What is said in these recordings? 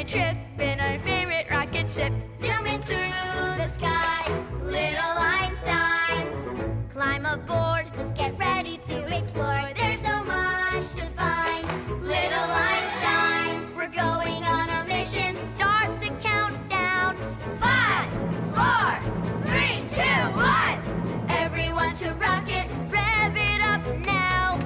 trip in our favorite rocket ship. Zooming through the sky, little Einsteins. Climb aboard, get ready to explore. There's so much to find. Little Einsteins, we're going on a mission. Start the countdown. 5, 4, 3, 2, 1. Everyone to rocket, rev it up now.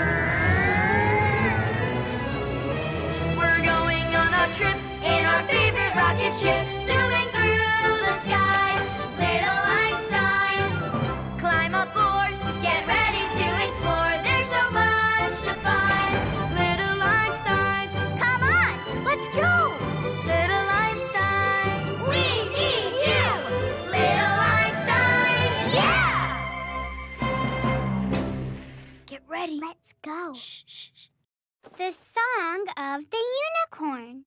We're going on a trip in our favorite rocket ship. Zooming through the sky, little Einsteins. Climb aboard, get ready to explore. There's so much to find. Little Einsteins, come on, let's go. Little Einsteins, we need you. Little Einsteins, yeah! Get ready. Let's go. Shh, shh, shh. The Song of the Unicorn.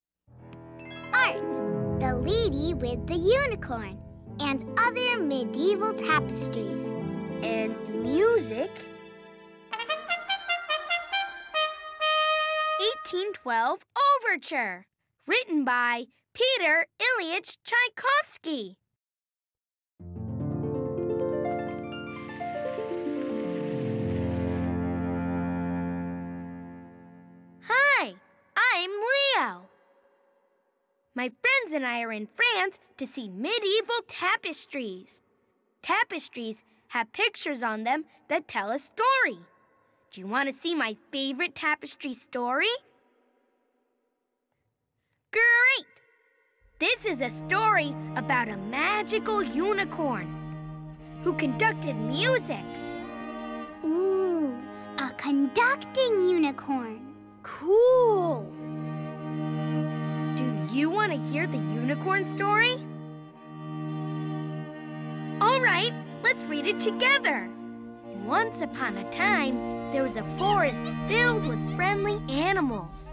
Art, The Lady with the Unicorn, and other medieval tapestries. And music. 1812 Overture, written by Peter Ilyich Tchaikovsky. Hi, I'm Leo. My friends and I are in France to see medieval tapestries. Tapestries have pictures on them that tell a story. Do you want to see my favorite tapestry story? Great! This is a story about a magical unicorn who conducted music. Ooh, a conducting unicorn. Cool! Do you want to hear the unicorn story? All right, let's read it together. Once upon a time, there was a forest filled with friendly animals.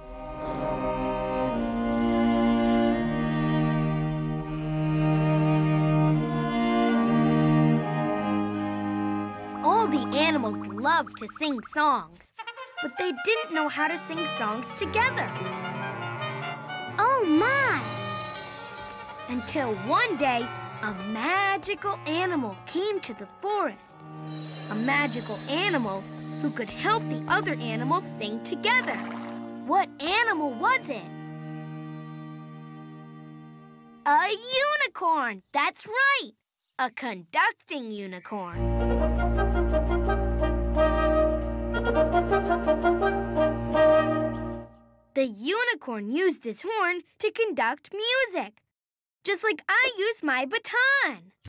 All the animals loved to sing songs, but they didn't know how to sing songs together. Oh, my! Until one day, a magical animal came to the forest. A magical animal who could help the other animals sing together. What animal was it? A unicorn! That's right! A conducting unicorn. The unicorn used his horn to conduct music, just like I use my baton.